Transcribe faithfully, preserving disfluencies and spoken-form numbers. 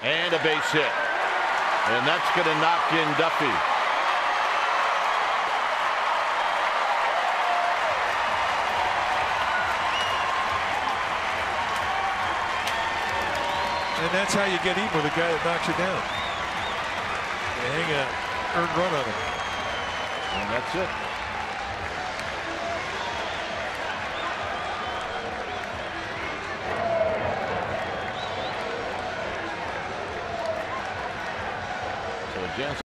And a base hit. And that's going to knock in Duffy. And that's how you get even with a guy that knocks you down. You hang a earned run on him. And that's it. So Jensen